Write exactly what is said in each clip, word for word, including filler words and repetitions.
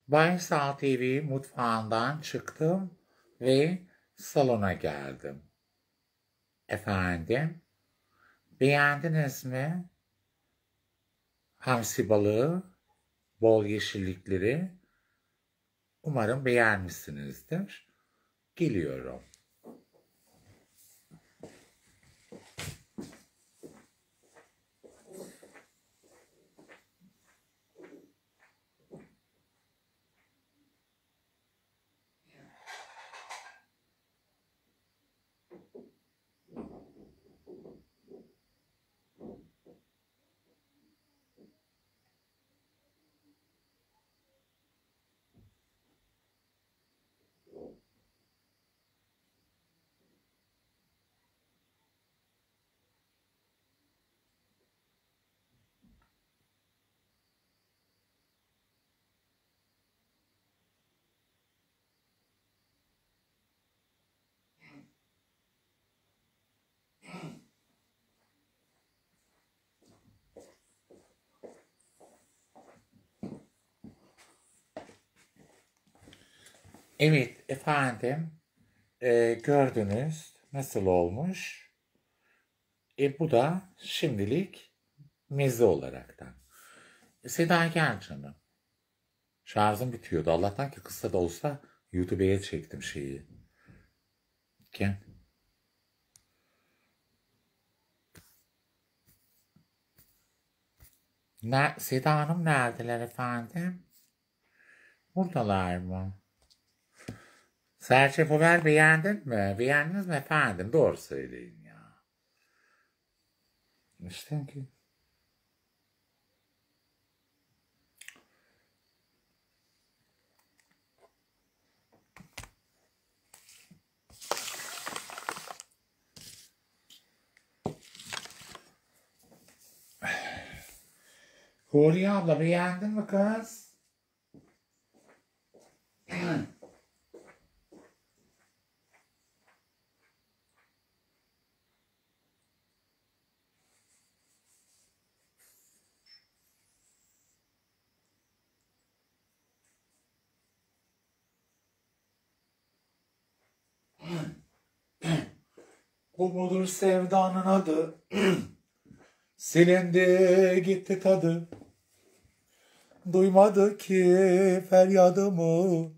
Baysal T V mutfağından çıktım ve salona geldim. Efendim, beğendiniz mi? Hamsi balığı, bol yeşillikleri. Umarım beğenmişsinizdir. Geliyorum. Evet efendim, e, gördünüz nasıl olmuş? E, bu da şimdilik meze olaraktan. E, Seda gel canım. Şarjım bitiyordu. Allah'tan ki kısa da olsa YouTube'a çektim şeyi. Gel. Ne, Seda Hanım neredeler efendim? Buradalar mı? Serçe Povel beğendin mi? Beğendiniz mi efendim? Doğru söyleyin ya. İşte ki. Huriye abla beğendin mi kız? Bu mudur sevdanın adı? Silindi gitti tadı. Duymadı ki feryadımı.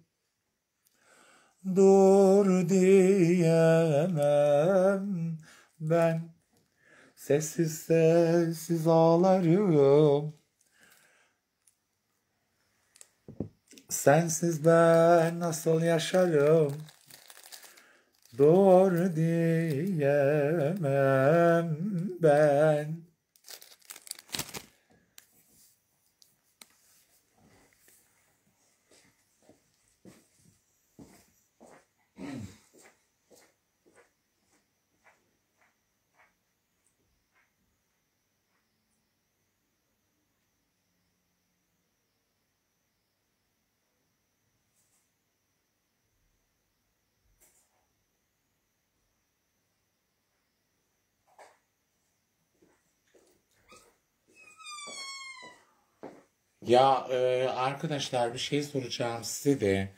Dur diyemem ben. Sessiz sessiz ağlarım. Sensiz ben nasıl yaşarım? Dur diyemem ben. Ya e, arkadaşlar bir şey soracağım size de.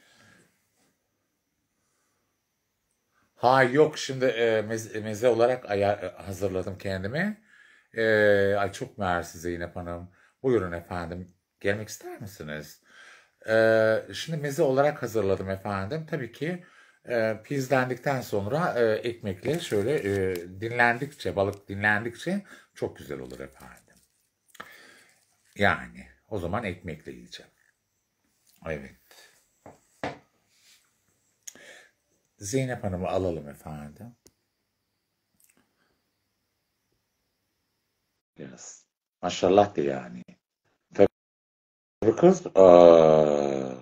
Ha yok şimdi e, meze, meze olarak aya- hazırladım kendimi. E, ay çok mersi Zeynep Hanım. Buyurun efendim. Gelmek ister misiniz? E, şimdi meze olarak hazırladım efendim. Tabii ki e, pizlendikten sonra e, ekmekle şöyle e, dinlendikçe, balık dinlendikçe çok güzel olur efendim. Yani o zaman ekmekle yiyeceğim. Evet. Zeynep Hanım'ı alalım efendim. Biraz. Maşallah de yani. Tabii kız. Aa,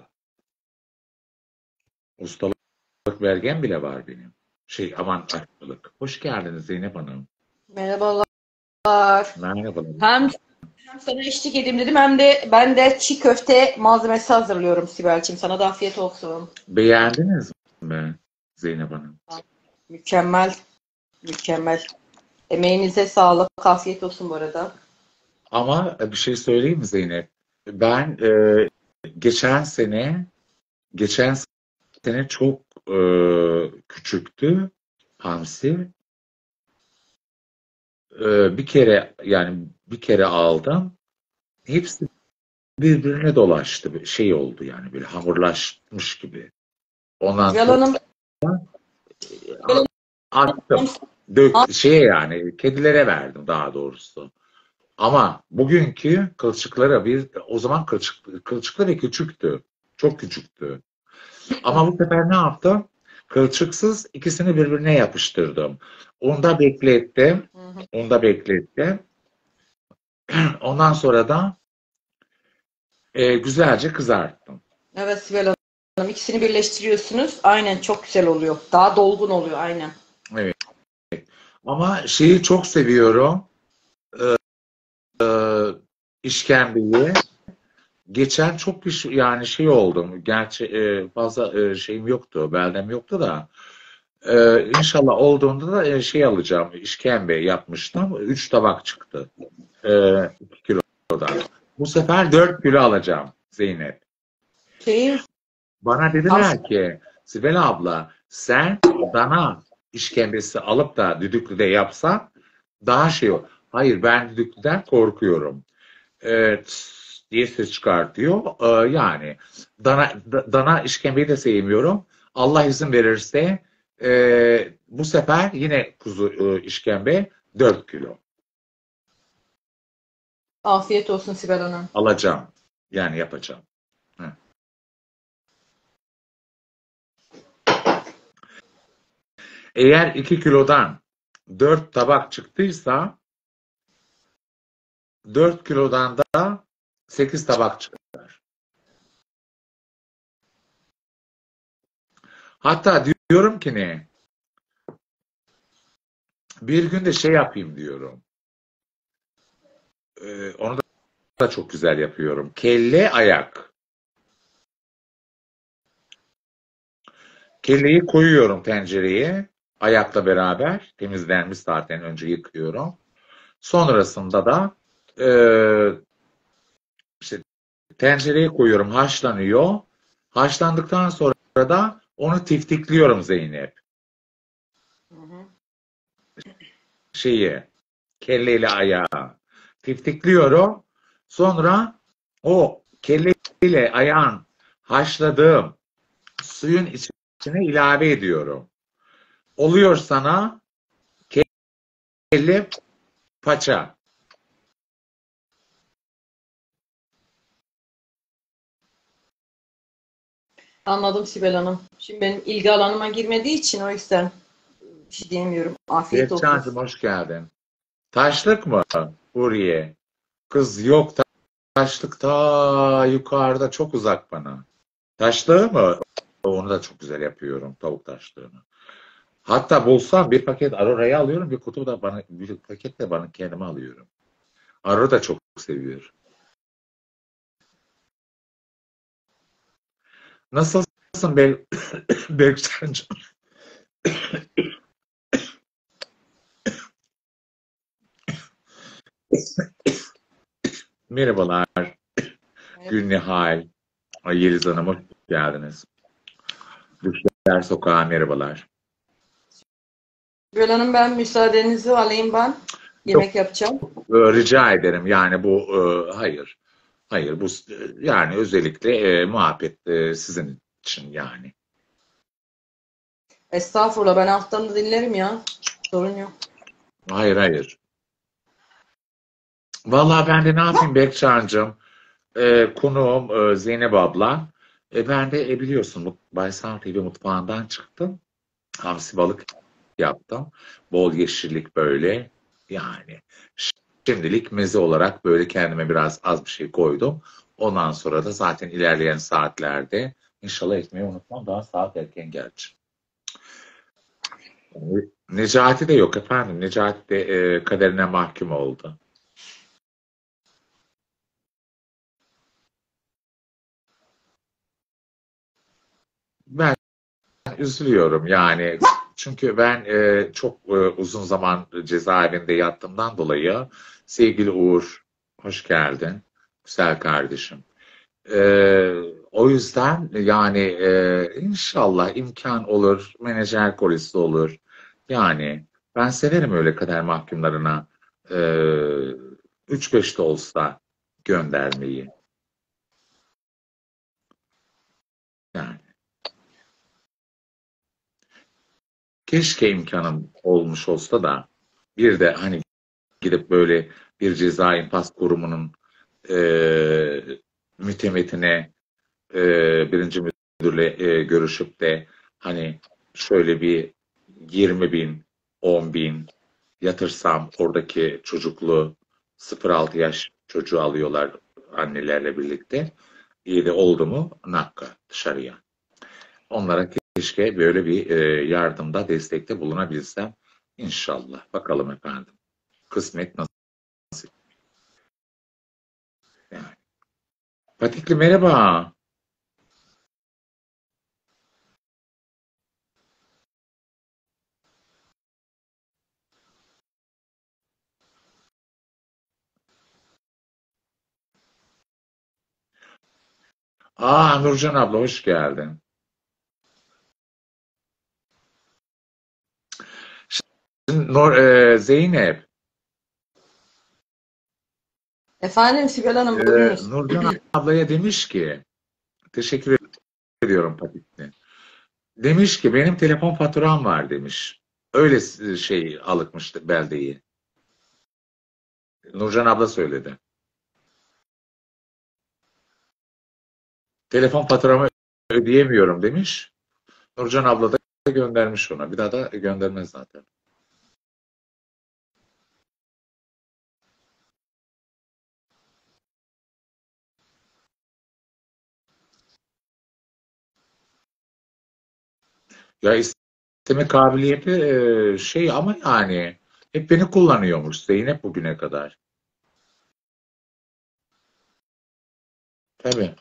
ustalık belgem bile var benim. Şey aman aşçılık. Hoş geldiniz Zeynep Hanım. Merhabalar. Merhabalar Hem, efendim. hem sana eşlik edeyim dedim hem de ben de çiğ köfte malzemesi hazırlıyorum Sibel'ciğim. Sana da afiyet olsun. Beğendiniz mi Zeynep Hanım? Mükemmel, mükemmel. Emeğinize sağlık, afiyet olsun bu arada. Ama bir şey söyleyeyim mi Zeynep? Ben e, geçen sene geçen sene çok e, küçüktü hamsi. E, bir kere yani bir kere aldım. Hepsi birbirine dolaştı. Bir şey oldu yani böyle hamurlaşmış gibi. Ondan Sibel sonra Hanım, a- attım. Dök şeye yani kedilere verdim daha doğrusu. Ama bugünkü kılçıklara bir o zaman kılçık, kılçıklı ve küçüktü. Çok küçüktü. Ama bu sefer ne yaptım? Kılçıksız ikisini birbirine yapıştırdım. Onda beklettim. Onda beklettim. Ondan sonra da e, güzelce kızarttım. evet Sibel Hanım, ikisini birleştiriyorsunuz. Aynen çok güzel oluyor. Daha dolgun oluyor aynen. Evet. Ama şeyi çok seviyorum. E, işkembeyi. Geçen çok bir şey, yani şey oldum. Gerçi e, fazla e, şeyim yoktu. Beldem yoktu da. E, inşallah olduğunda da e, şey alacağım. İşkembe yapmıştım. Üç tabak çıktı. E, iki kilodan. Bu sefer dört kilo alacağım Zeynep. Şeyin Bana hamsi. dediler ki Sibel abla sen dana işkembesi alıp da düdüklüde yapsan daha şey olur. Hayır ben düdüklüden korkuyorum. E, tıs diye ses çıkartıyor. E, yani dana, da- dana işkembeyi de sevmiyorum. Allah izin verirse e, bu sefer yine kuzu e, işkembe dört kilo Afiyet olsun Sibel Hanım. alacağım. Yani yapacağım. Hı. Eğer iki kilodan dört tabak çıktıysa dört kilodan da sekiz tabak çıkar. Hatta diyorum ki ne? Bir gün de şey yapayım diyorum. Ee, onu da çok güzel yapıyorum. Kelle ayak. Kelleyi koyuyorum tencereye. Ayakla beraber. Temizlenmiş zaten önce yıkıyorum. Sonrasında da e, işte tencereye koyuyorum. Haşlanıyor. Haşlandıktan sonra da onu tiftikliyorum Zeynep. Hı hı. Şeyi. Kelleyle ayağı. Tiftikliyorum. Sonra o kelleyle ayağın haşladığım suyun içine ilave ediyorum. Oluyor sana kelle paça. Anladım Sibel Hanım. Şimdi benim ilgi alanıma girmediği için o yüzden bir şey diyemiyorum. Afiyet olsun. Berkcan'cığım hoş geldin. Taşlık mı? Huriye. Kız yok taşlık ta yukarıda çok uzak bana. Taşlığı mı? Onu da çok güzel yapıyorum. Tavuk taşlığını. Hatta bulsam bir paket Arora'yı alıyorum. Bir kutu da bana, bir paket de bana kendime alıyorum. Arora da çok seviyor. Nasılsın Bel Berkcan'cığım? Merhabalar. Evet. Gülnihal. Ay, Yeliz Hanım hoş geldiniz. Düşler Sokağa merhabalar. Sibel Hanım, ben müsaadenizi alayım ben. Yok, Yemek yapacağım. e, rica ederim. Yani bu e, hayır. Hayır bu e, yani özellikle e, muhabbet e, sizin için yani. Estağfurullah, ben alttan da dinlerim ya. Sorun yok. Hayır hayır. Vallahi ben de ne yapayım Berkcan'cığım? E, konuğum e, Zeynep abla. E, ben de e, biliyorsun bu Baysal T V mutfağından çıktım. Hamsi balık yaptım. Bol yeşillik böyle. Yani şimdilik meze olarak böyle kendime biraz az bir şey koydum. Ondan sonra da zaten ilerleyen saatlerde inşallah etmeyi unutmam. Daha saat erken gerçi. Necati de yok efendim. Necati de e, kaderine mahkum oldu. Ben üzülüyorum yani. Çünkü ben e, çok e, uzun zaman cezaevinde yattığımdan dolayı sevgili Uğur, hoş geldin. Güzel kardeşim. Ee, o yüzden yani e, inşallah imkan olur, menajer kolisi olur. Yani ben severim öyle kader mahkumlarına e, üç beş de olsa göndermeyi. Yani keşke imkanım olmuş olsa da bir de hani gidip böyle bir ceza infaz kurumunun e, mütemetine e, birinci müdürle e, görüşüp de hani şöyle bir yirmi bin, on bin yatırsam oradaki çocuklu sıfır altı yaş çocuğu alıyorlar annelerle birlikte. İyi de oldu mu nakka dışarıya. Onlara keşke böyle bir e, yardımda, destekte bulunabilsem. İnşallah. Bakalım efendim. Kısmet nasip. Yani. Patikli merhaba. Aa Nurcan abla hoş geldin. Şimdi Nur, e, Zeynep, Efendim Sibel e, Hanım buyurunuz. Nurcan ablaya demiş ki, teşekkür ediyorum Patikli. Demiş ki benim telefon faturam var demiş. Öyle şey alıkmıştı beldeyi. Nurcan abla söyledi. Telefon faturamı ödeyemiyorum demiş. Nurcan abla da göndermiş ona. Bir daha da göndermez zaten. Ya isteme kabiliyeti e, şey ama yani hep beni kullanıyormuş Zeynep bugüne kadar. Tabii.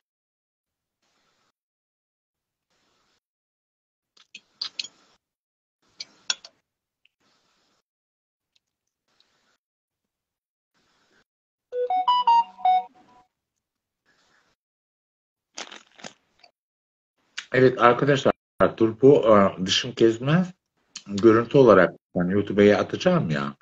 Evet arkadaşlar dur bu e, dışım kesmez görüntü olarak ben YouTube'a atacağım ya.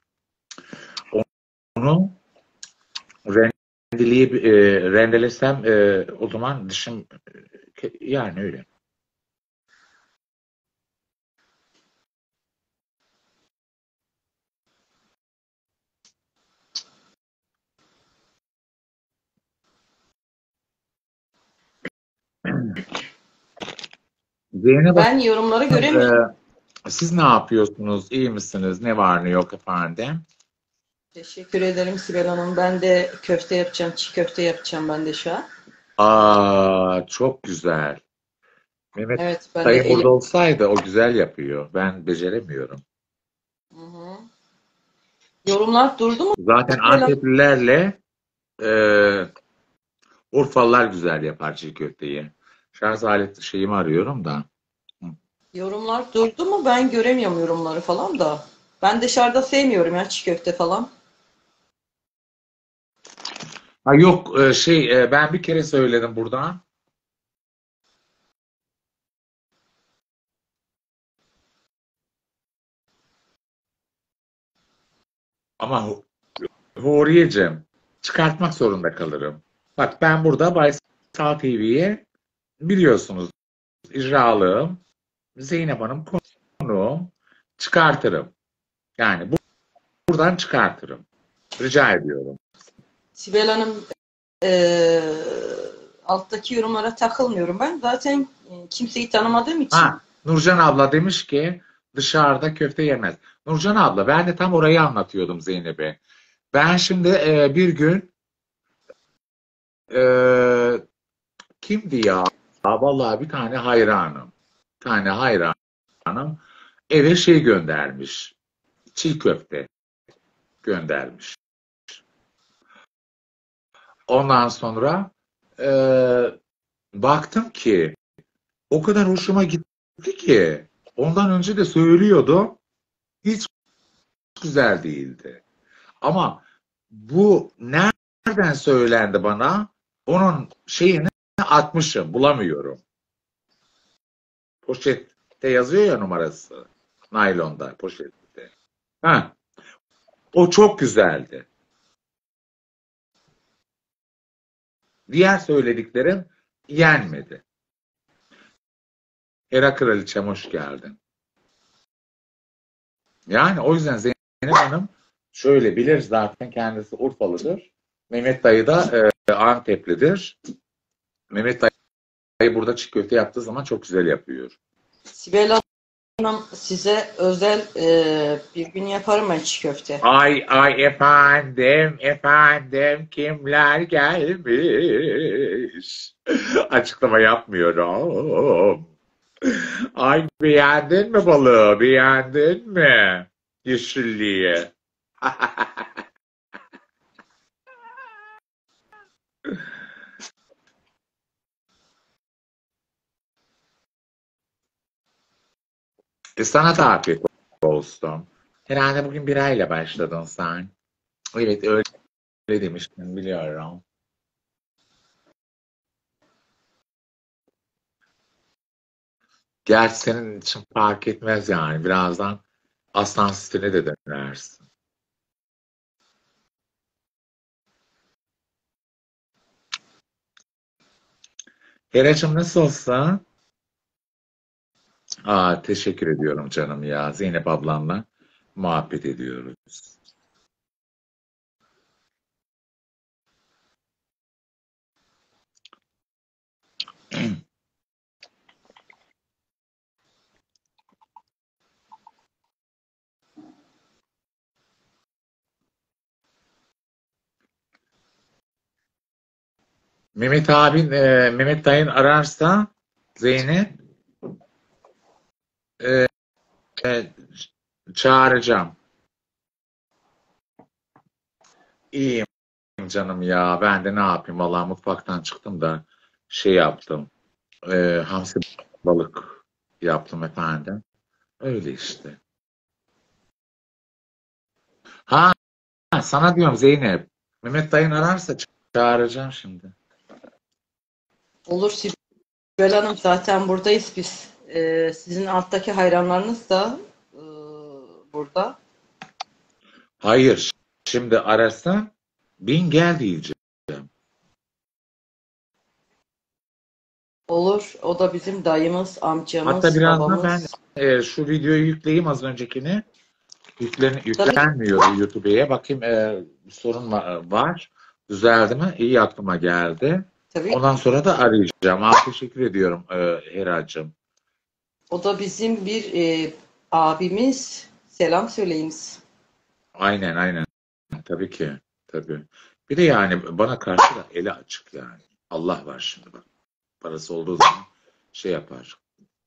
Onu rendeleyip e, rendelesem e, o zaman dışım e, yani öyle. Zeynep Ben yorumları Hanım, göremiyorum. e, siz ne yapıyorsunuz? İyi misiniz? Ne var ne yok efendim? Teşekkür ederim Sibel Hanım. Ben de köfte yapacağım. Çiğ köfte yapacağım ben de şu an. Aa çok güzel. Mehmet Evet ben de dayı burada elim. olsaydı o güzel yapıyor. Ben beceremiyorum. Hı hı. Yorumlar durdu mu Zaten Sibel Hanım? Anteplilerle e, Urfalılar güzel yapar çiğ köfteyi. Şarj aleti şeyimi arıyorum da. Yorumlar durdu mu? Ben göremiyorum yorumları falan da. Ben dışarıda sevmiyorum ya çiğ köfte falan. Ha yok e, şey e, ben bir kere söyledim buradan. Ama Hu- Huriye'cim çıkartmak zorunda kalırım. Bak ben burada Baysal T V'ye biliyorsunuz icralığım Zeynep Hanım konuğum çıkartırım. Yani bu- buradan çıkartırım. Rica ediyorum. Sibel Hanım eee, alttaki yorumlara takılmıyorum ben. Zaten e, kimseyi tanımadığım için. Ha, Nurcan abla demiş ki dışarıda köfte yemez. Nurcan abla ben de tam orayı anlatıyordum Zeynep'e. Ben şimdi e, bir gün e, kimdi ya? Vallahi bir tane hayranım. Bir tane hayranım eve şey göndermiş. Çiğ köfte göndermiş. Ondan sonra e, baktım ki o kadar hoşuma gitti ki ondan önce de söylüyordu. Hiç güzel değildi. Ama bu nereden söylendi bana? Onun şeyini atmışım. Bulamıyorum. Poşette yazıyor ya numarası. Naylonda poşette. Ha, o çok güzeldi. Diğer söylediklerim yenmedi. Hera Kraliçem hoş geldin. Yani o yüzden Zeynep Hanım şöyle bilir zaten kendisi Urfalıdır. Mehmet dayı da e, Anteplidir. Mehmet dayı burada çiğ köfte yaptığı zaman çok güzel yapıyor. Sibel Hanım size özel e, bir gün yaparım ben çiğ köfte. Ay ay efendim efendim kimler gelmiş? Açıklama yapmıyorum. Ay beğendin mi balığı? Beğendin mi? Yeşilliği. E sana da afiyet olsun. Herhalde bugün birayla başladın sen. Evet öyle demiştin biliyorum. Gerçi senin için fark etmez yani. Birazdan aslan stile de dönersin. Heracığım nasılsın? Aa, teşekkür ediyorum canım ya. Zeynep ablamla muhabbet ediyoruz. Mehmet abin, e, Mehmet dayın ararsa Zeynep e, e, çağıracağım. İyiyim canım ya. Ben de ne yapayım? Vallahi mutfaktan çıktım da şey yaptım. E, hamsi balık yaptım efendim. Öyle işte. Ha sana diyorum Zeynep. Mehmet dayın ararsa çağıracağım şimdi. Olur Sibel Hanım zaten buradayız biz. E, sizin alttaki hayranlarınız da e, burada. Hayır. Şimdi ararsa bin gel diyeceğim. Olur. O da bizim dayımız, Hatta amcamız, birazdan ben babamız. e, şu videoyu yükleyeyim az öncekini. Yüklen, Tabii yüklenmiyor YouTube'ya. Bakayım e, bir sorun va- var. Düzeldi mi? İyi aklıma geldi. tabii. Ondan sonra da arayacağım. Aa, teşekkür ediyorum e, Heracığım. O da bizim bir e, abimiz. Selam söyleyiniz. Aynen aynen. Tabii ki. Tabii. Bir de yani bana karşı da eli açık yani. Allah var şimdi bak. Parası olduğu zaman şey yapar.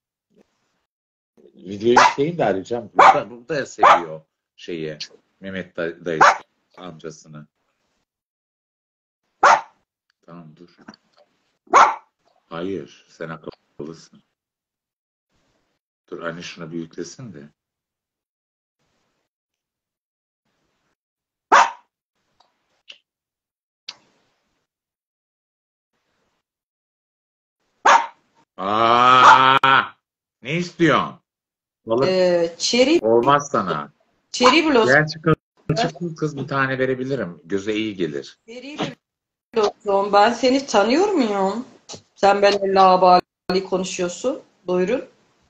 Videoyu yükleyeyim de arayacağım. Burada, burada seviyor şeyi. Mehmet day- dayı amcasını. Tamam dur. Hayır. Sen akıllısın. Dur anne şunu bir yüklesin de. Aa, ne istiyorsun? Balık E, Çeri, olmaz sana. Çeri blossom. Gerçi kız, kız, kız bir tane verebilirim. Göze iyi gelir. Çeri blossom. Ben seni tanıyor muyum? Sen benimle labali konuşuyorsun. Buyurun.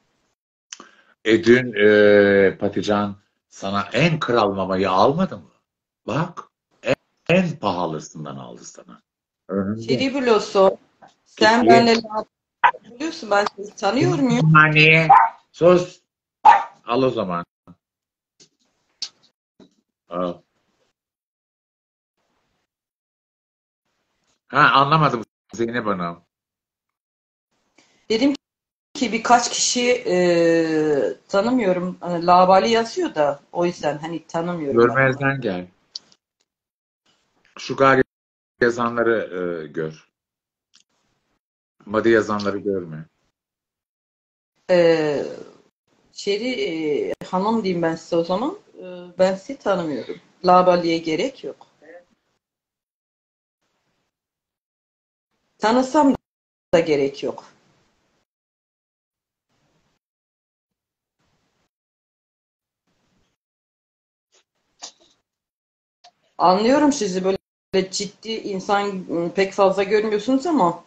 E dün e, Patican sana en kral mamayı almadı mı? Bak en, en pahalısından aldı sana. Önünde. Çeri blossom. Sen Peki. benimle labali konuşuyorsun. Ben seni tanıyor muyum? Hani sus. Al o zaman. Al. Ha anlamadım Zeynep Hanım. Dedim ki birkaç kişi e, tanımıyorum. Hani labali yazıyor da o yüzden hani tanımıyorum ben onu. Görmezden gel. Şu gari yazanları e, gör. Madi yazanları görme. E, Şeri e, hanım diyeyim ben size o zaman. E, ben sizi tanımıyorum. Labaliye gerek yok. Tanısam da gerek yok. Anlıyorum sizi, böyle ciddi insan pek fazla görmüyorsunuz ama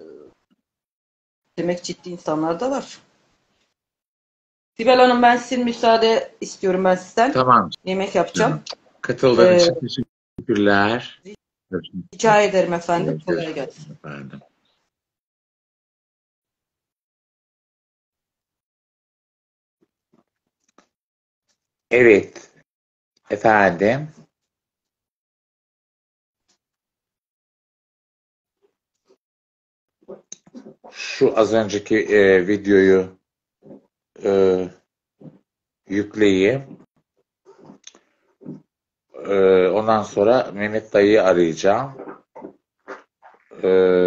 demek ciddi insanlar da var. Sibel Hanım, ben sizin müsaade istiyorum ben sizden. Tamam Yemek yapacağım. canım. Katıldığın Ee, için teşekkürler. Görüşmek Rica ederim efendim. üzere. Kolay Görüşmek gelsin. üzere efendim. Evet efendim. Şu az önceki e, videoyu e, yükleyeyim. E, ondan sonra Mehmet dayıyı arayacağım. E,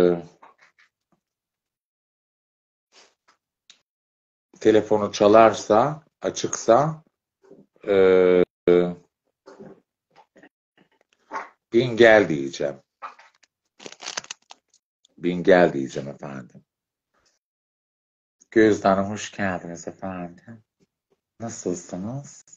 telefonu çalarsa, açıksa e, bin gel diyeceğim. Bin gel diyeceğim efendim. Gözde Hanım hoş geldiniz efendim. Nasılsınız?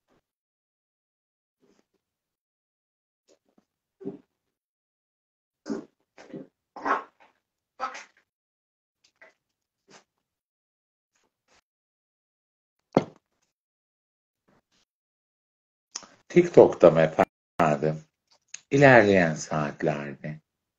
TikTok'ta mı efendim? İlerleyen saatlerde.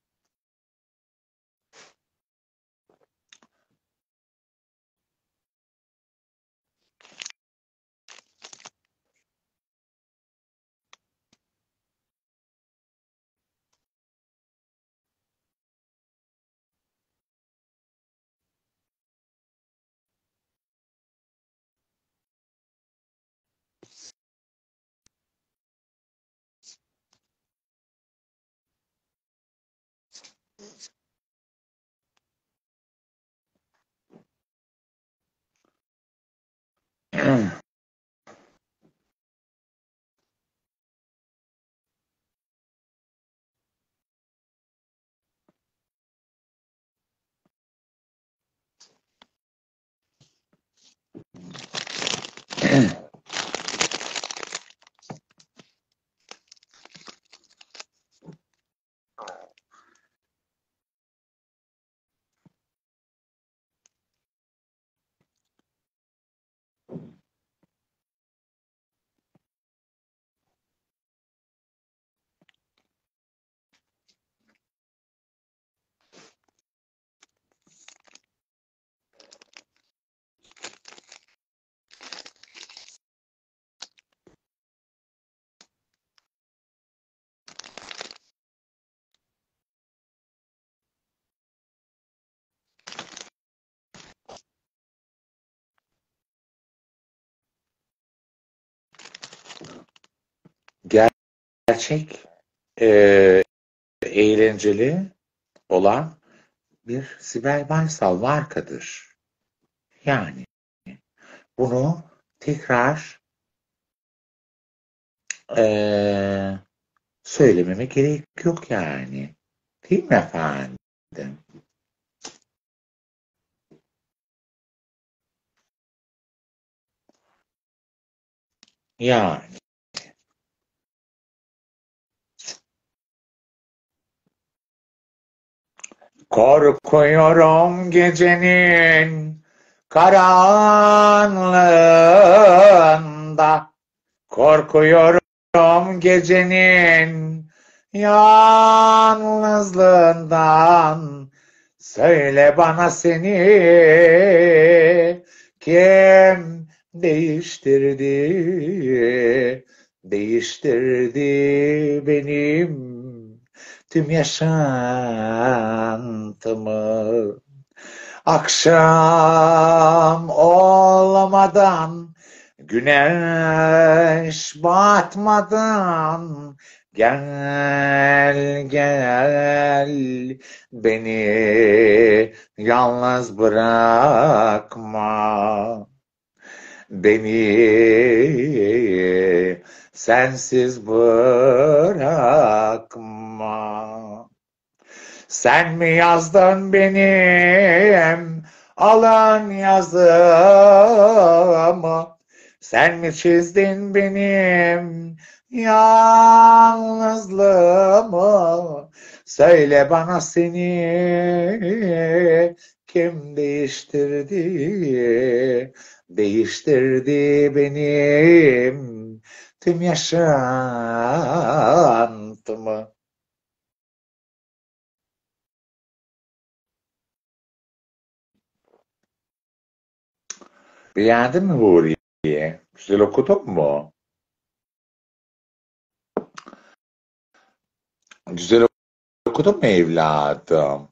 Gerçek e, eğlenceli olan bir Sibel Baysal markadır. Yani bunu tekrar e, söylememe gerek yok yani. Değil mi efendim? Yani. Korkuyorum gecenin karanlığında. Korkuyorum gecenin yalnızlığından. Söyle bana seni kim değiştirdi? Değiştirdi benim tüm yaşantımı. Akşam olmadan, güneş batmadan gel gel beni yalnız bırakma. Beni sensiz bırakma. Sen mi yazdın benim alan yazımı? Sen mi çizdin benim yalnızlığımı? Söyle bana seni kim değiştirdi? Değiştirdi benim tüm yaşantımı. Beğendin mi Huriye? Güzel okudun mu? Güzel okudun mu evladım?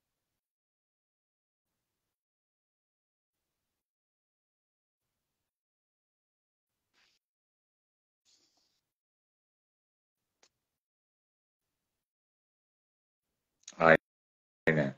Aynen.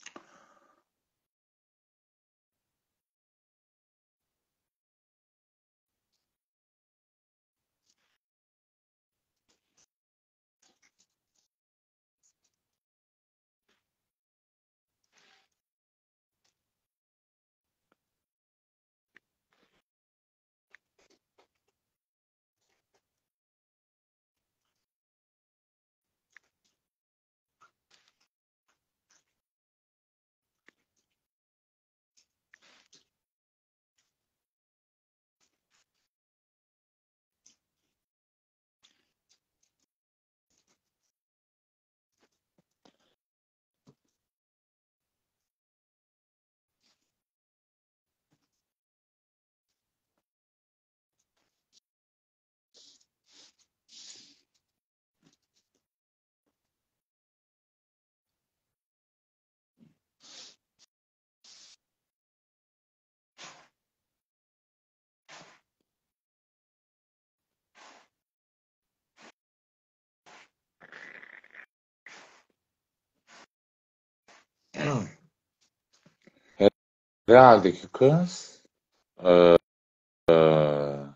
Herhalde ki kız eee, eee,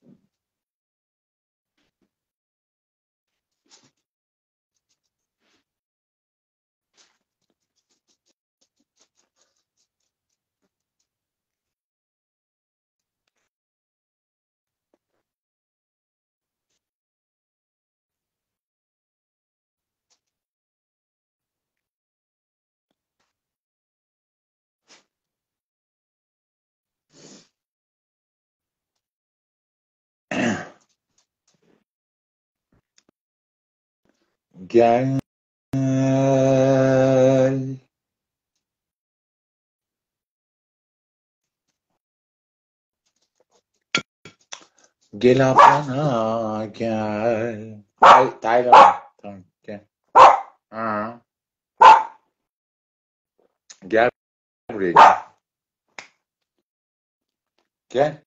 gel gel ablana gel. Tay Taylan. Tamam gel. Aa, gel buraya gel. Gel.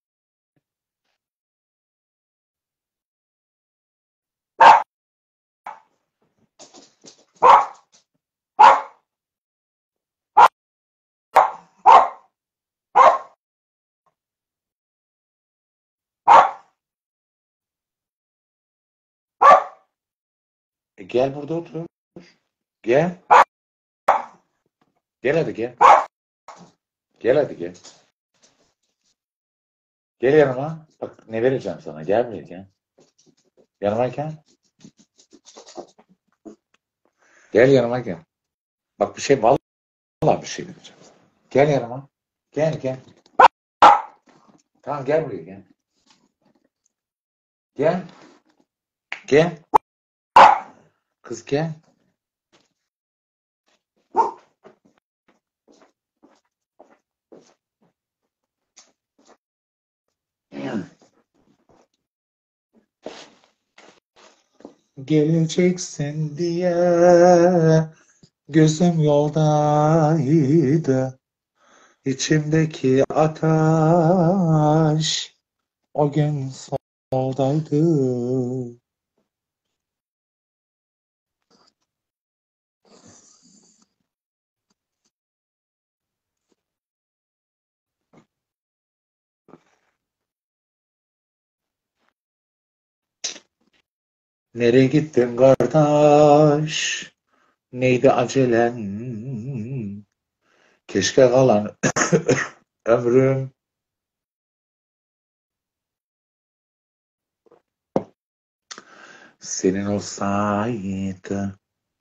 E, gel burada otur. Gel. Gel hadi gel. Gel hadi gel. Gel yanıma. Bak ne vereceğim sana. Gel buraya gel. Yanıma gel. Gel yanıma gel. Bak bir şey vallahi bir şey vereceğim. Gel yanıma. Gel gel. Tamam gel buraya gel. Gel. Gel. Kız gel. Geleceksin diye gözüm yoldaydı. İçimdeki ateş o gün soldaydı. Nereye gittin kardeş? Neydi acelen? Keşke kalan ömrüm senin olsaydı.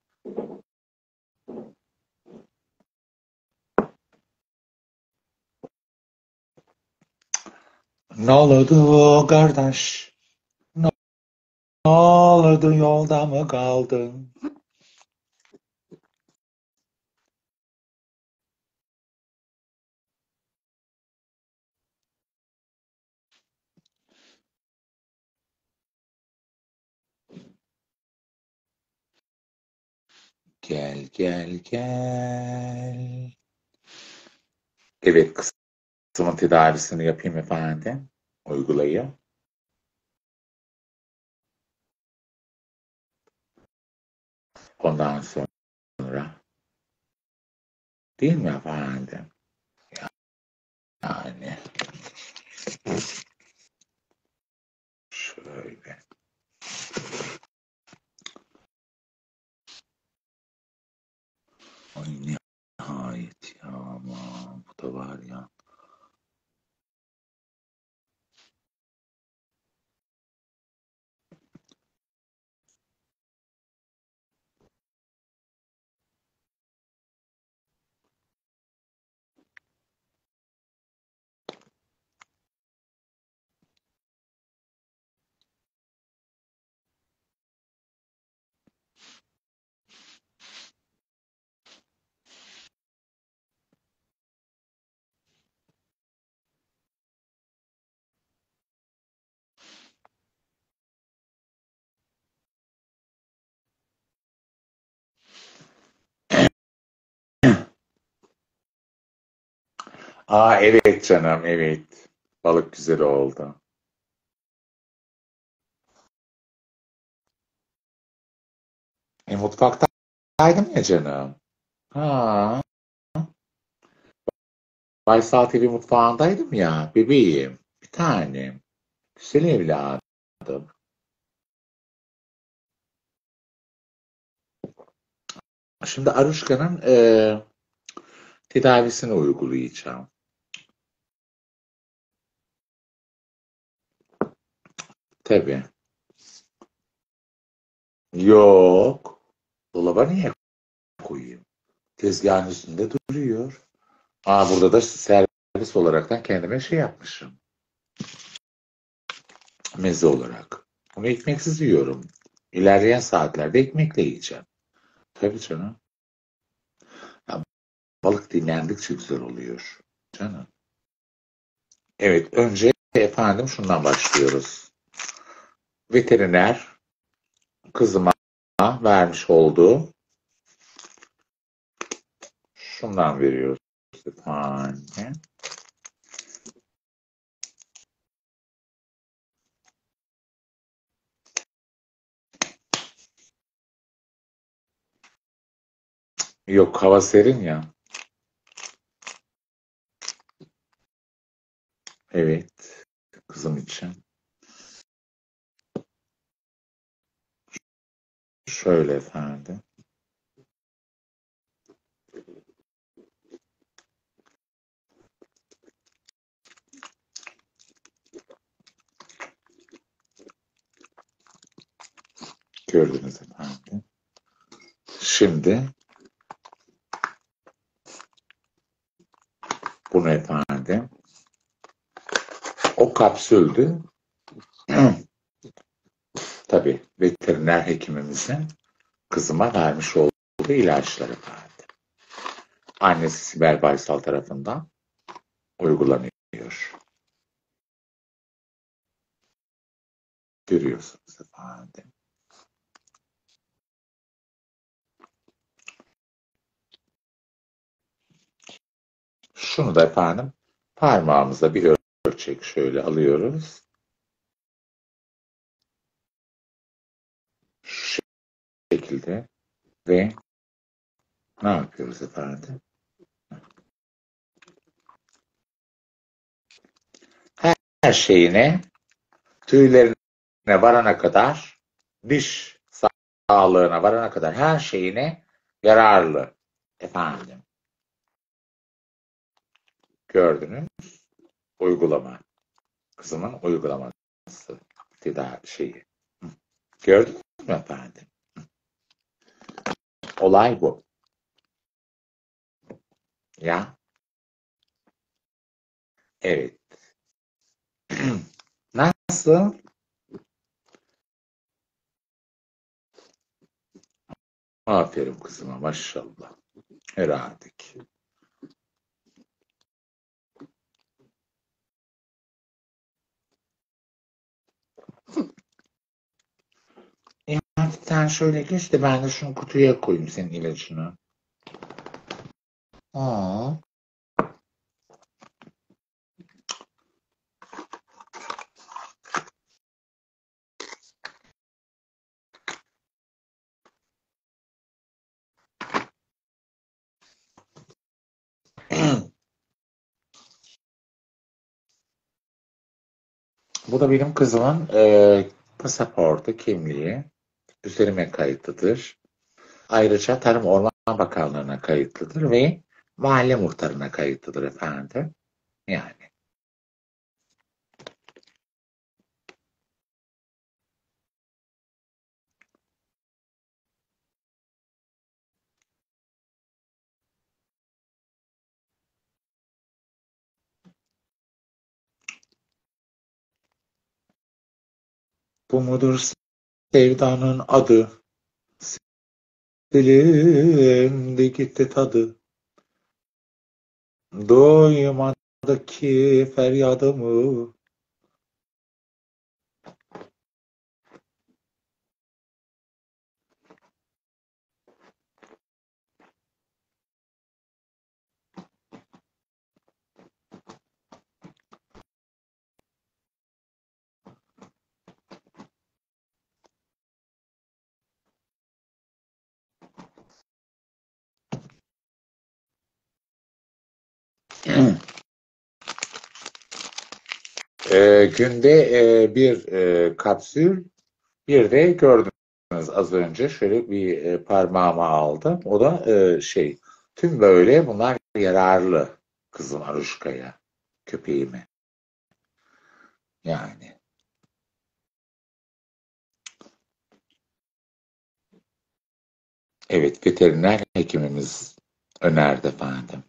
Ne oldu kardeş? Ne oldu, yolda mı kaldın? Gel gel gel. Evet, kısmın tedavisini yapayım efendim. Uygulayayım. Ondan sonra değil mi efendim? Yani şöyle. Ay nihayet ya, aman bu da var ya. Aa evet canım, evet. Balık güzel oldu. E, mutfaktaydım ya canım. Ha, Baysal T V mutfağındaydım ya bebeğim. Bir tanem. Güzel evladım. Şimdi Aruşka'nın e, tedavisini uygulayacağım. Tabii. Yok. Dolaba niye koyayım? Tezgahın üstünde duruyor. Aa, burada da servis olaraktan kendime şey yapmışım. Meze olarak. Bunu ekmeksiz yiyorum. İlerleyen saatlerde ekmekle yiyeceğim. Tabii canım. Ya, balık dinlendikçe güzel oluyor. Canım. Evet, önce efendim şundan başlıyoruz. Veteriner kızıma vermiş olduğu şundan veriyoruz efendim. Yok, hava serin ya. Evet, kızım için. Şöyle efendim. Gördünüz efendim. Şimdi bunu efendim. O kapsüldü. Tabii veteriner hekimimizin kızıma vermiş olduğu ilaçlar efendim. Annesi Sibel Baysal tarafından uygulanıyor. Görüyorsunuz efendim. Şunu da efendim parmağımıza bir ölçek şöyle alıyoruz. Şu şekilde ve ne yapıyoruz efendim? Her, her şeyine, tüylerine varana kadar, diş sağlığına varana kadar her şeyine yararlı efendim. Gördünüz. Uygulama. Kızımın uygulaması. Tedavi şeyi. Gördünüz mü efendim? Olay bu. Ya. Evet. Nasıl? Aferin kızıma maşallah. Herhalde ki. E, sen şöyle geç de ben de şunu kutuya koyayım senin ilacını. Aa. Bu da benim kızımın e, pasaportu, kimliği. Üzerime kayıtlıdır. Ayrıca Tarım Orman Bakanlığı'na kayıtlıdır ve mahalle muhtarına kayıtlıdır efendim. Yani. Bu mudur sevdanın adı? Dilimde gitti tadı. Doymadı ki feryadımı. E, günde e, bir e, kapsül, bir de gördünüz az önce şöyle bir e, parmağıma aldım. O da e, şey, tüm böyle bunlar yararlı kızım Aruşka'ya, köpeğime. Yani. Evet, veteriner hekimimiz önerdi efendim.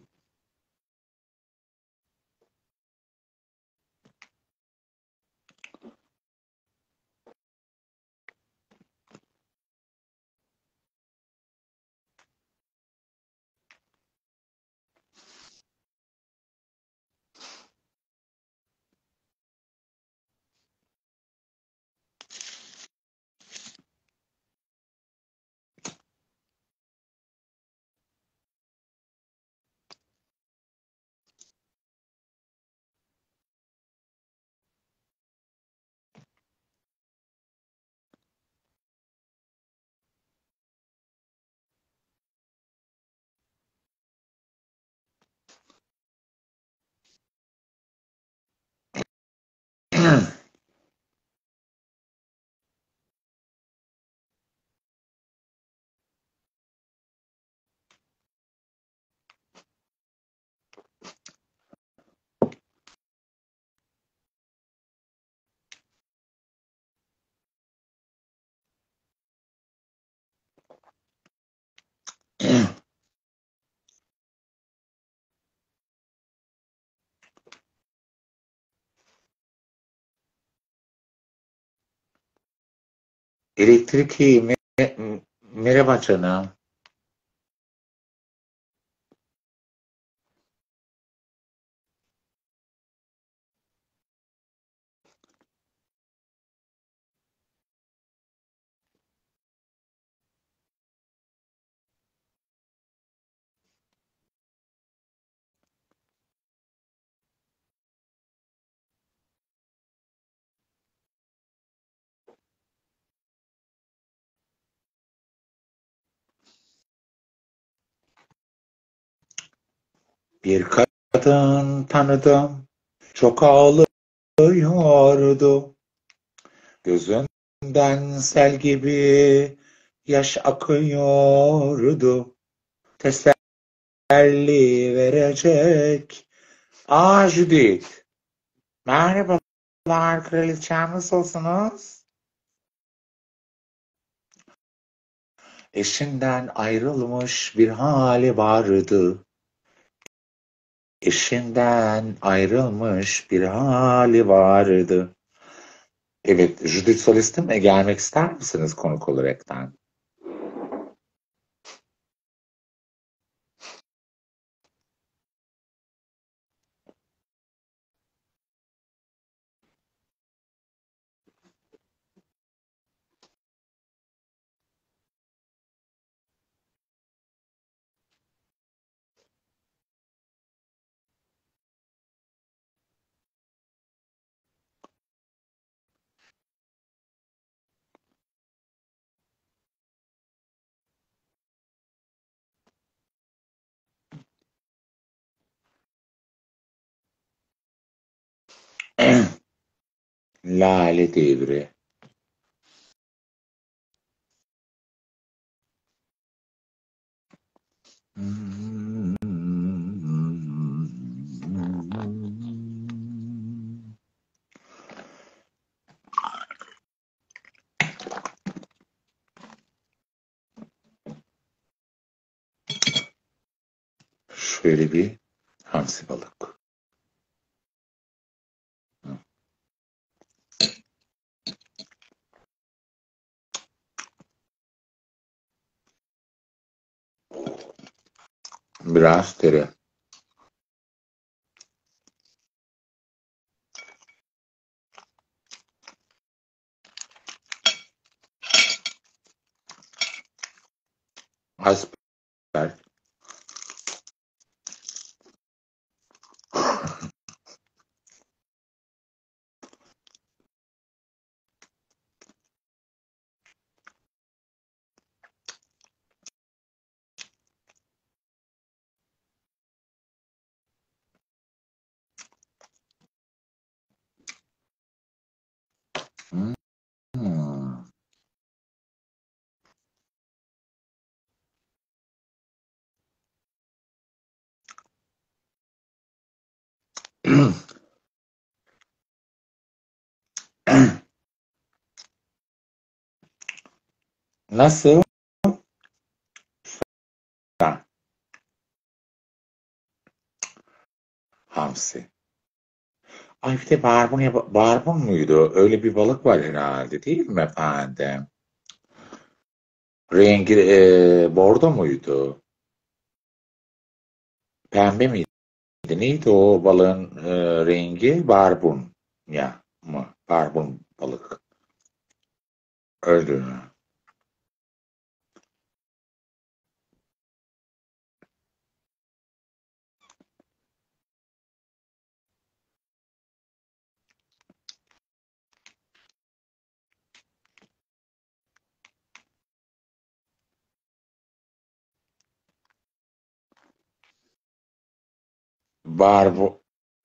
Elektrik iyi mi? Merhaba canım. Bir kadın tanıdım, çok ağlıyordu. Gözünden sel gibi yaş akıyordu. teselli verecek. Aa Judith. Merhabalar kraliçem, nasılsınız? Eşinden ayrılmış bir hali vardı. Eşinden ayrılmış bir hali vardı. Evet, Judith Solistim, e, gelmek ister misiniz konuk olaraktan? Lale devri. Şöyle bir hamsi balık. Biraz tere. Iceberg. Hmm. Nasıl? Ha, hamsi. Ay bir de barbun, ya, barbun muydu? Öyle bir balık var herhalde, değil mi efendim? Rengi e, bordo muydu? Pembe miydi? Neydi o balığın e, rengi? Barbun ya mı? Barbun balık. Öyle. Barbu.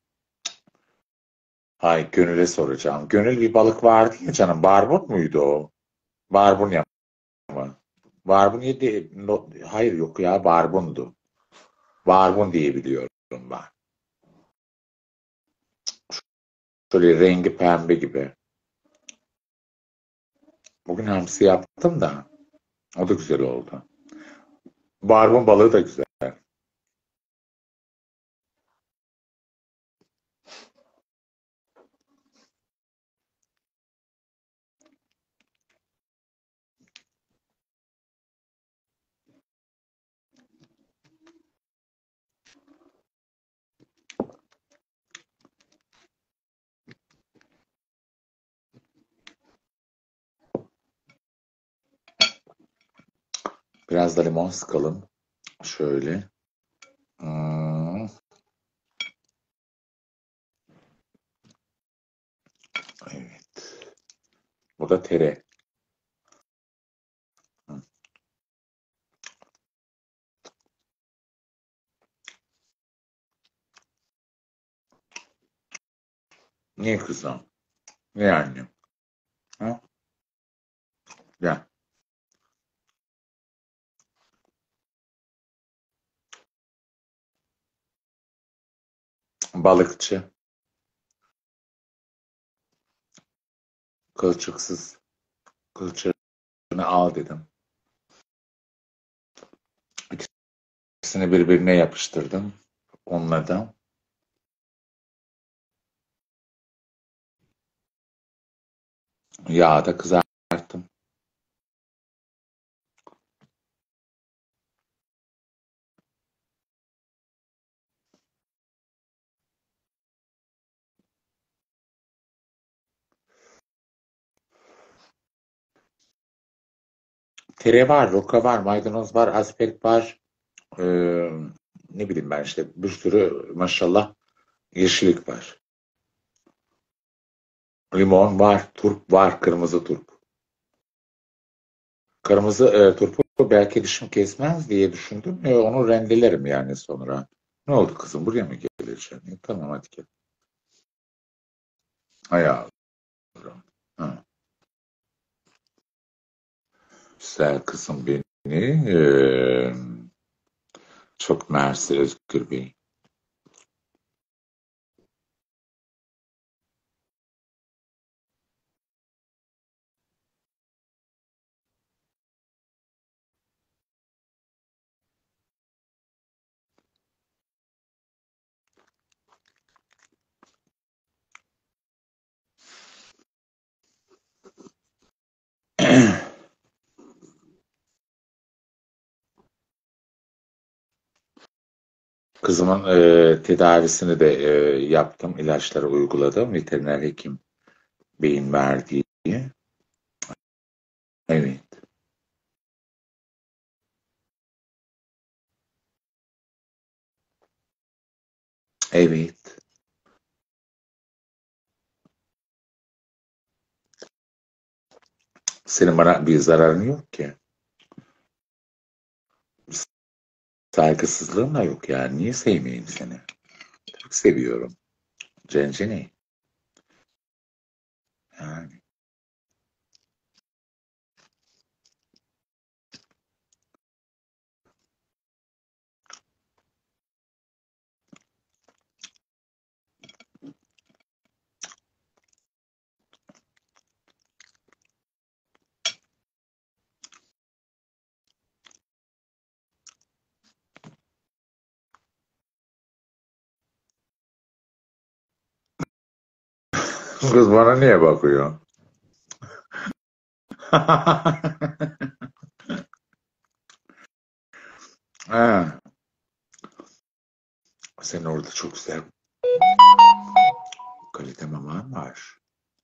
Ay Gönül'e soracağım. Gönül, bir balık vardı ya canım. Barbun muydu o? Barbun ya mı? Barbun yedi. No- hayır, yok ya, barbundu. Barbun diye biliyorum ben. Şöyle rengi pembe gibi. Bugün hamsi yaptım da. O da güzel oldu. Barbun balığı da güzel. Biraz da limon sıkalım. Şöyle. Hmm, evet. Bu da tere. Niye kızım? Ne annem? Ha? Gel. Balıkçı. Kılçıksız. Kılçığını al dedim. İkisini birbirine yapıştırdım. Onladım. Yağda kızarttım. Tere var, roka var, maydanoz var, asperik var. Ee, ne bileyim ben işte bir sürü maşallah yeşillik var. Limon var, turp var, kırmızı turp. Kırmızı e, turpu belki dişim kesmez diye düşündüm. E, onu rendelerim yani sonra. Ne oldu kızım buraya mı geleceksin? E, tamam hadi gel. Hay yavrum. Ha, güzel kızım beni. E, çok mersi Özgür Bey. Kızımın e, tedavisini de e, yaptım. İlaçları uyguladım. Veteriner hekim beyin verdiği. Evet. Evet. Senin bana bir zararın yok ki. Saygısızlığın da yok yani. Niye sevmeyeyim seni? Çok seviyorum. Cenceni. Yani. Kız bana niye bakıyor? Ha, senin orada çok güzel kalite maman var.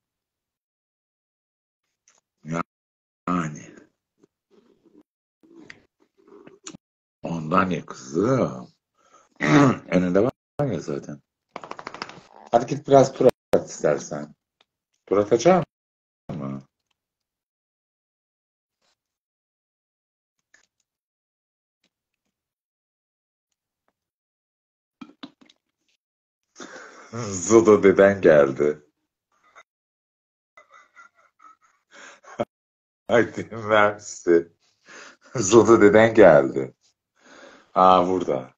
Yani. Ondan ya kızım. Önünde var ya zaten. Hadi git biraz tur at istersen. Tur atacak mı? Zudu deden geldi. Haydi mersi. Zudu deden geldi. Aa burada.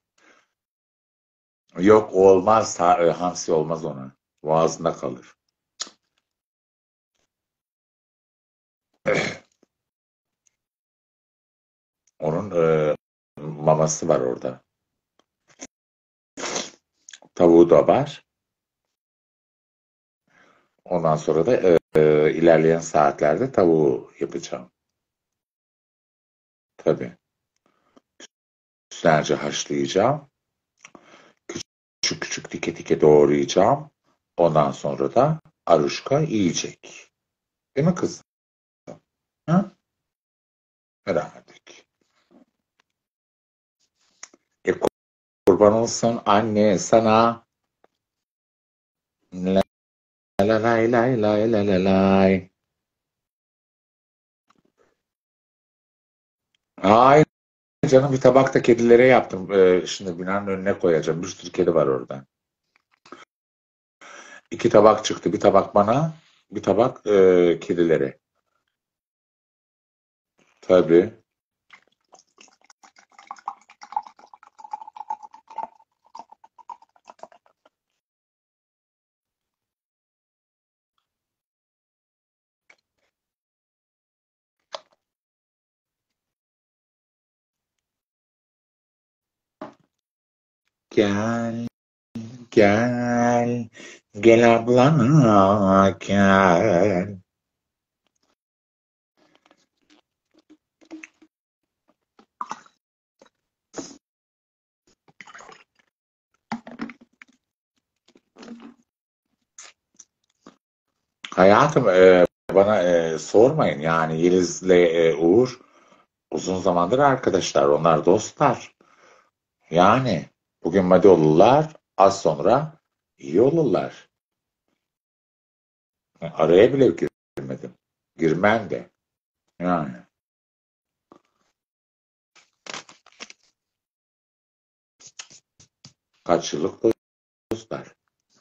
Yok olmaz. Ha, e, hamsi olmaz ona. Boğazında kalır. Onun e, maması var orada. Tavuğu da var. Ondan sonra da e, e, ilerleyen saatlerde tavuğu yapacağım. Tabii. Güzelce haşlayacağım. Küçük küçük tike tike doğrayacağım. Ondan sonra da Aruşka yiyecek. Değil mi kızım? Hı? Beraberlik. E, kurban olsun anne sana. La la lay lay lay la la lay. Ay canım bir tabak da kedilere yaptım. Ee, şimdi binanın önüne koyacağım. Bir sürü kedi var orada. İki tabak çıktı. Bir tabak bana, bir tabak e, kedilere. Tabii. Gel, gel, gel ablana gel. Hayatım e, bana e, sormayın yani Yeliz'le e, Uğur uzun zamandır arkadaşlar, onlar dostlar. Yani bugün madde olurlar, az sonra iyi olurlar. Araya bile girmedim. Girmem de. Yani kaç yıllık dostlar.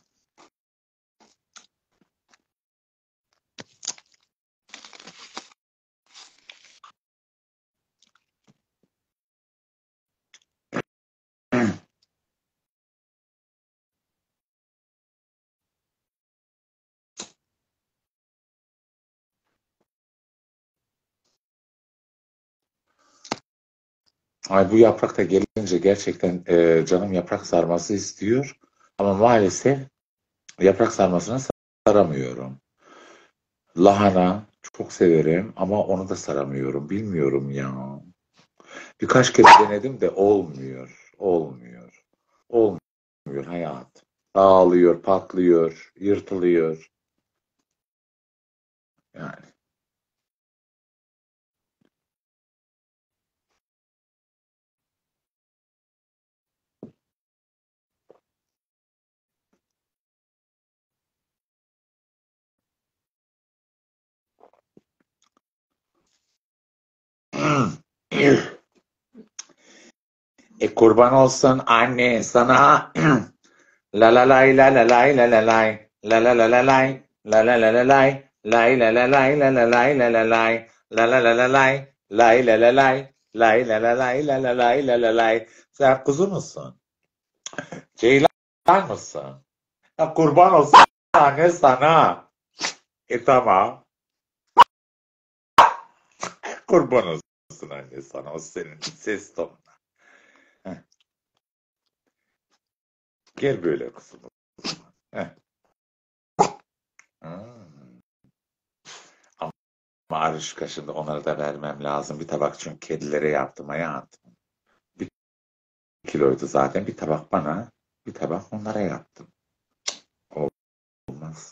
Ay bu yaprak da gelince gerçekten e, canım yaprak sarması istiyor. Ama maalesef yaprak sarmasını saramıyorum. Lahana çok severim ama onu da saramıyorum. Bilmiyorum ya. Birkaç kere denedim de olmuyor. Olmuyor. Olmuyor hayat. Dağılıyor, patlıyor, yırtılıyor. Yani. E kurban olsun anne sana. La la lay la la lay la la lay. La la la la lay. La la la la lay. Lay la la lay la la lay la la lay. La la la la lay. Lay la la lay. Lay la la lay la la lay la la lay. Sen kuzu musun? Ceylan mısın? Ya kurban olsun anne sana. E tamam. Kurban olsun anne sana. O senin ses tonuna. Heh, gel böyle kızım. Heh. Hmm. Ama arış kaşında onları da vermem lazım. Bir tabak çünkü kedilere yaptım hayatım. Bir kiloydu zaten. Bir tabak bana, bir tabak onlara yaptım. Olmaz.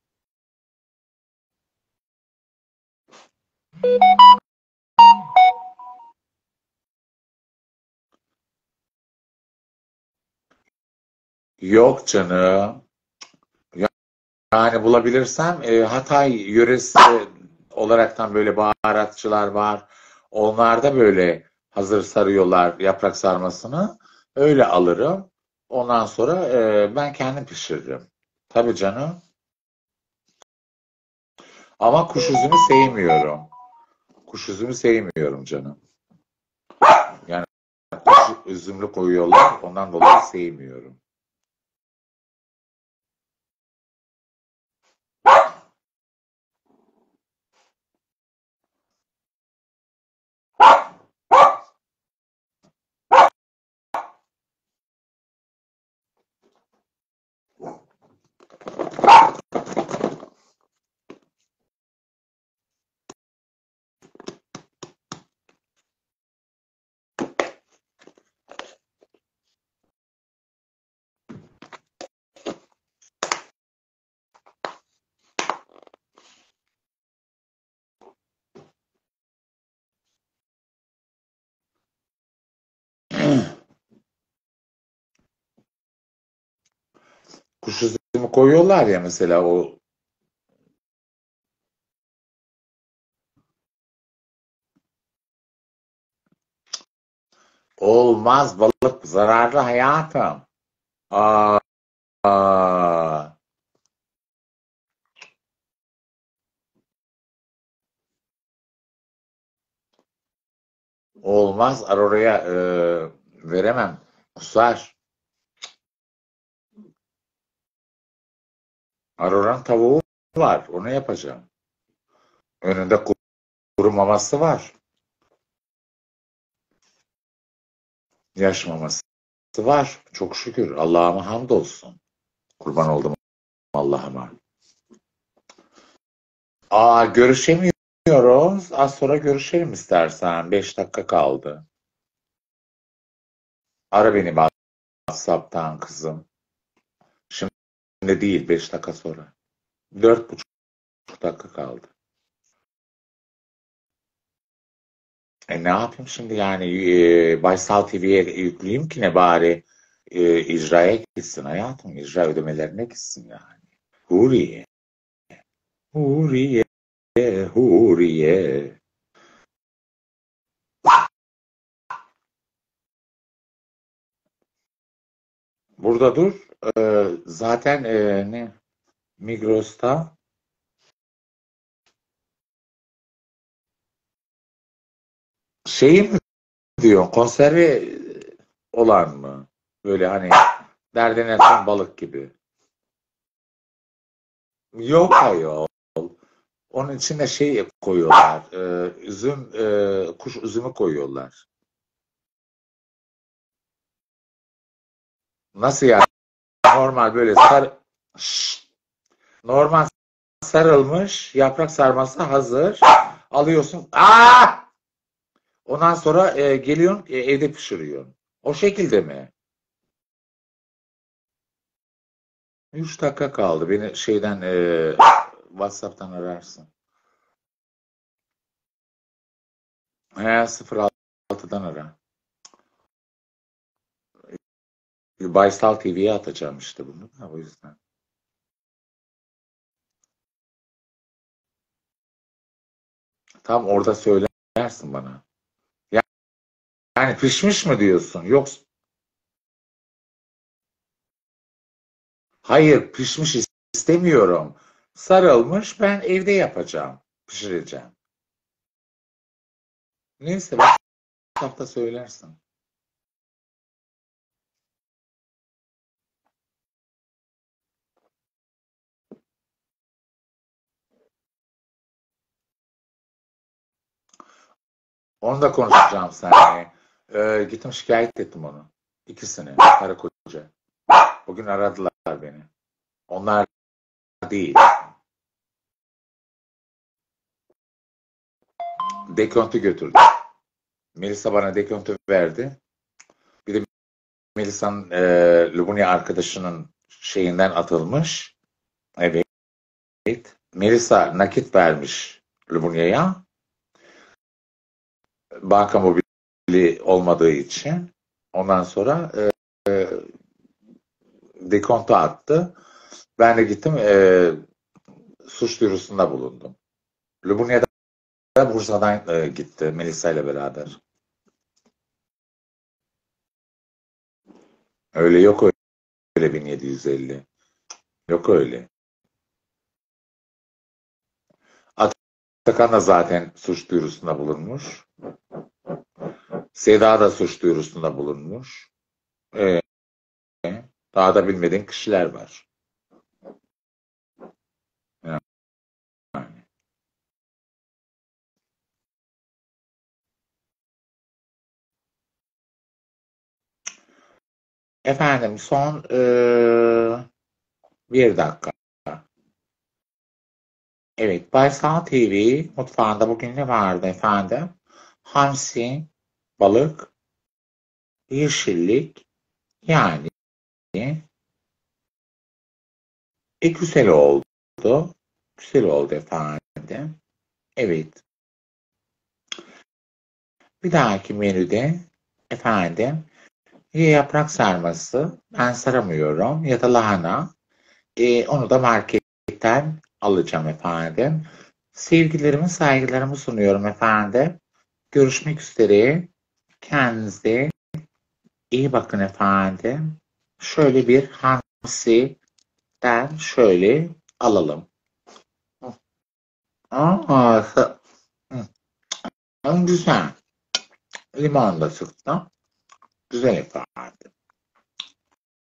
Yok canım. Yani bulabilirsem e, Hatay yöresi olaraktan böyle baharatçılar var. Onlar da böyle hazır sarıyorlar yaprak sarmasını. Öyle alırım. Ondan sonra e, ben kendim pişiririm. Tabii canım. Ama kuş üzümü sevmiyorum. Kuş üzümü sevmiyorum canım. Yani kuş üzümlü koyuyorlar. Ondan dolayı sevmiyorum. Kuş üzümü koyuyorlar ya mesela o olmaz balık zararlı hayatım. Aa, aa. Olmaz oraya e, veremem. Kusar. Aroran tavuğu var. Onu yapacağım. Önünde kuru maması var. Yaş maması. var. Çok şükür. Allah'ıma hamdolsun. Kurban oldum Allah'ıma. Aa, görüşemiyoruz. Az sonra görüşelim istersen. Beş dakika kaldı. Ara beni WhatsApp'tan kızım. Şimdi değil, beş dakika sonra. Dört buçuk dakika kaldı. E ne yapayım şimdi yani e, Baysal T V'ye yükleyeyim ki ne bari e, icraya gitsin hayatım. İcra ödemelerine gitsin yani. Huriye. Huriye. Huriye. Burada dur. E, zaten e, ne? Migros'ta şey mi diyor? Konserve olan mı? Böyle hani derdine son balık gibi. Yok ayol. Onun içine şey koyuyorlar. E, üzüm, e, kuş üzümü koyuyorlar. Nasıl yani? Normal böyle sar Şşt! Normal sarılmış yaprak sarması hazır. Alıyorsun. Aa! Ondan sonra e, geliyorsun e, evde pişiriyorsun. O şekilde mi? Üç dakika kaldı. Beni şeyden e, WhatsApp'tan ararsın. He, sıfır altıdan ara. Baysal T V'ye atacağım işte bunu. Ha, o yüzden. Tam orada söylersin bana. Yani pişmiş mi diyorsun? Yok. Hayır, pişmiş istemiyorum. Sarılmış, ben evde yapacağım. Pişireceğim. Neyse, bak hafta söylersin. Onu da konuşacağım seninle. Ee, gittim şikayet ettim onu. İkisini. Karı koca. Bugün aradılar beni. Onlar değil. Dekontu götürdü. Melisa bana dekontu verdi. Bir de Melisa'nın e, Lubunya arkadaşının şeyinden atılmış. Evet. Melisa nakit vermiş Lubunya'ya. Banka mobili olmadığı için. Ondan sonra e, e, dekontu attı. Ben de gittim e, suç duyurusunda bulundum. Lubunya'da Bursa'dan e, gitti Melisa ile beraber. Öyle yok öyle bin yedi yüz elli. Yok öyle. Atakan da zaten suç duyurusunda bulunmuş. Seda da suç duyurusunda bulunmuş. E, daha da bilmediğin kişiler var. Yani. Efendim son e, bir dakika. Evet, Baysal T V mutfağında bugün ne vardı efendim? Hamsi, balık, yeşillik, yani e, güzel oldu. Güzel oldu efendim. Evet. Bir dahaki menüde efendim ya yaprak sarması, ben saramıyorum, ya da lahana. E, onu da marketten alacağım efendim. Sevgilerimi, saygılarımı sunuyorum efendim. Görüşmek üzere. Kendinize iyi bakın efendim. Şöyle bir hamsiden şöyle alalım. Aa, güzel. Limon da sıktım. Güzel efendim.